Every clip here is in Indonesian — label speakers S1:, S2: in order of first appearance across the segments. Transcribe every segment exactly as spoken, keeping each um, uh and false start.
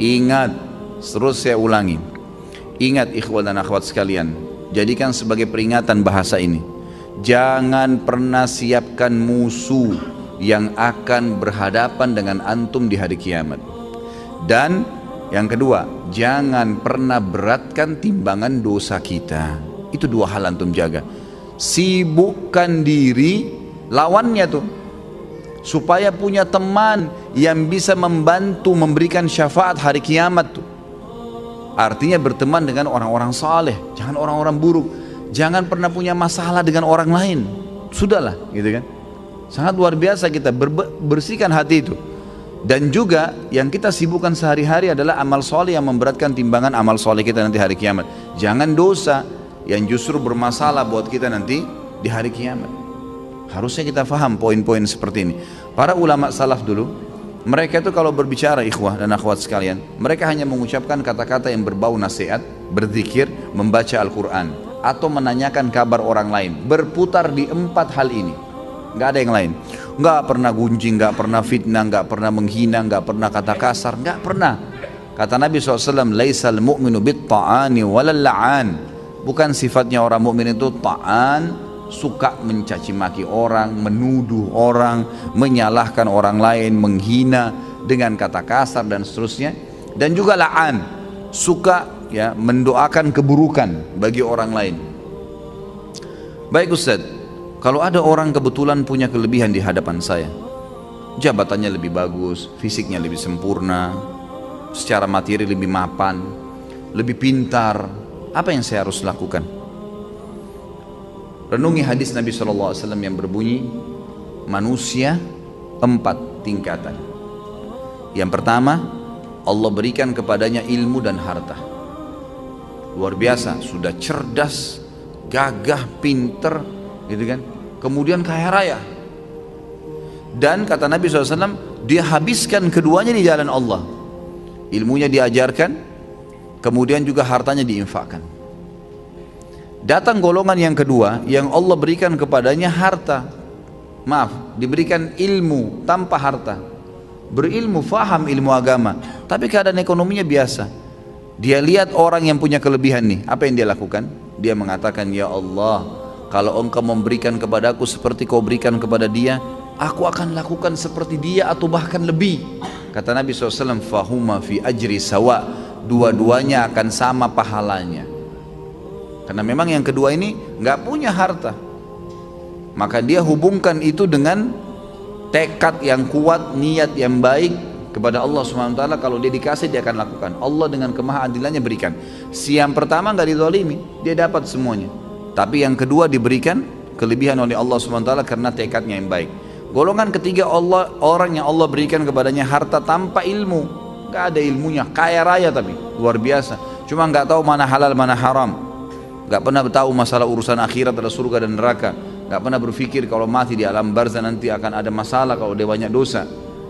S1: Ingat, terus saya ulangi. Ingat ikhwan dan akhwat sekalian, jadikan sebagai peringatan bahasa ini. Jangan pernah siapkan musuh yang akan berhadapan dengan antum di hari kiamat. Dan yang kedua, jangan pernah beratkan timbangan dosa kita. Itu dua hal antum jaga. Sibukkan diri lawannya tuh, supaya punya teman yang bisa membantu memberikan syafaat hari kiamat tuh. Artinya berteman dengan orang-orang saleh, jangan orang-orang buruk. Jangan pernah punya masalah dengan orang lain. Sudahlah, gitu kan. Sangat luar biasa kita bersihkan hati itu. Dan juga yang kita sibukkan sehari-hari adalah amal soleh yang memberatkan timbangan amal soleh kita nanti hari kiamat. Jangan dosa yang justru bermasalah buat kita nanti di hari kiamat. Harusnya kita faham poin-poin seperti ini. Para ulama salaf dulu, mereka itu kalau berbicara ikhwah dan akhwat sekalian, mereka hanya mengucapkan kata-kata yang berbau nasihat, berzikir, membaca Al-Quran, atau menanyakan kabar orang lain. Berputar di empat hal ini, nggak ada yang lain. Nggak pernah gunjing, nggak pernah fitnah, nggak pernah menghina, nggak pernah kata kasar, nggak pernah. Kata Nabi shallallahu alaihi wasallam, laisal mu'minu bit-ta'ani walal la'an. Bukan sifatnya orang mukmin itu ta'an, suka mencaci maki orang, menuduh orang, menyalahkan orang lain, menghina dengan kata kasar dan seterusnya. Dan juga la'an, suka ya mendoakan keburukan bagi orang lain. Baik Ustaz, kalau ada orang kebetulan punya kelebihan di hadapan saya, jabatannya lebih bagus, fisiknya lebih sempurna, secara materi lebih mapan, lebih pintar, apa yang saya harus lakukan? Renungi hadis Nabi shallallahu alaihi wasallam yang berbunyi, manusia empat tingkatan. Yang pertama, Allah berikan kepadanya ilmu dan harta. Luar biasa, sudah cerdas, gagah, pinter, gitu kan? Kemudian kaya raya. Dan kata Nabi shallallahu alaihi wasallam, dia habiskan keduanya di jalan Allah. Ilmunya diajarkan, kemudian juga hartanya diinfakkan. Datang golongan yang kedua, yang Allah berikan kepadanya harta, maaf, diberikan ilmu tanpa harta. Berilmu, faham ilmu agama, tapi keadaan ekonominya biasa. Dia lihat orang yang punya kelebihan nih, apa yang dia lakukan? Dia mengatakan, ya Allah, kalau engkau memberikan kepadaku seperti kau berikan kepada dia, aku akan lakukan seperti dia atau bahkan lebih. Kata Nabi shallallahu alaihi wasallam, fahuma fi ajri sawa, dua-duanya akan sama pahalanya. Karena memang yang kedua ini nggak punya harta, maka dia hubungkan itu dengan tekad yang kuat, niat yang baik kepada Allah subhanahu wa taala. Kalau dia dikasih, dia akan lakukan. Allah dengan kemahaadilannya berikan. Si yang pertama nggak dizalimi, dia dapat semuanya. Tapi yang kedua diberikan kelebihan oleh Allah subhanahu wa taala karena tekadnya yang baik. Golongan ketiga, Allah, orang yang Allah berikan kepadanya harta tanpa ilmu, nggak ada ilmunya, kaya raya tapi luar biasa, cuma nggak tahu mana halal mana haram, nggak pernah tahu masalah urusan akhirat, ada surga dan neraka, nggak pernah berpikir kalau mati di alam barzah nanti akan ada masalah kalau dia banyak dosa.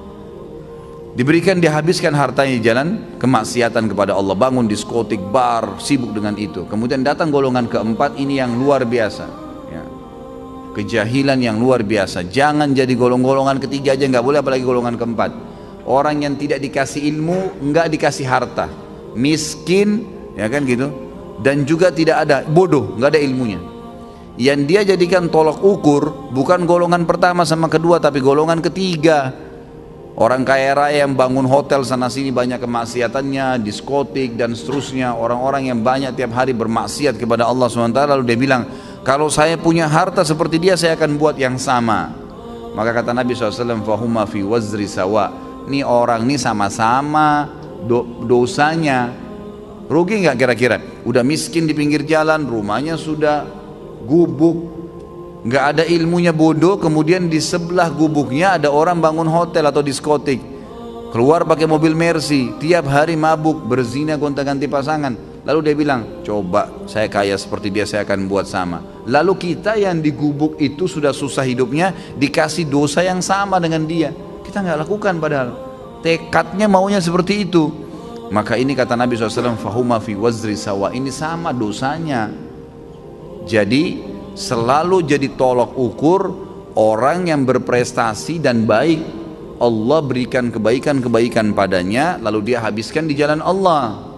S1: Diberikan, dihabiskan hartanya di jalan kemaksiatan kepada Allah, bangun diskotik, bar, sibuk dengan itu. Kemudian datang golongan keempat, ini yang luar biasa ya. Kejahilan yang luar biasa. Jangan jadi golong-golongan ketiga aja, nggak boleh, apalagi golongan keempat. Orang yang tidak dikasih ilmu, nggak dikasih harta, miskin ya kan gitu, dan juga tidak ada, bodoh, nggak ada ilmunya. Yang dia jadikan tolok ukur bukan golongan pertama sama kedua, tapi golongan ketiga. Orang kaya raya yang bangun hotel sana sini banyak kemaksiatannya, diskotik dan seterusnya. Orang-orang yang banyak tiap hari bermaksiat kepada Allah subhanahu wa taala, lalu dia bilang, kalau saya punya harta seperti dia, saya akan buat yang sama. Maka kata Nabi shallallahu alaihi wasallam, fahuma fi wazri sawa. Ini orang ini sama-sama do dosanya. Rugi nggak kira-kira? Udah miskin di pinggir jalan, rumahnya sudah gubuk, nggak ada ilmunya, bodoh. Kemudian di sebelah gubuknya ada orang bangun hotel atau diskotik, keluar pakai mobil Mercy, tiap hari mabuk, berzina, gonta-ganti pasangan. Lalu dia bilang, coba saya kaya seperti dia, saya akan buat sama. Lalu kita yang di gubuk itu sudah susah hidupnya, dikasih dosa yang sama dengan dia, kita nggak lakukan, padahal tekadnya maunya seperti itu. Maka ini kata Nabi shallallahu alaihi wasallam, fahuma fi wazri sawa, ini sama dosanya. Jadi selalu jadi tolok ukur orang yang berprestasi dan baik, Allah berikan kebaikan-kebaikan padanya, lalu dia habiskan di jalan Allah.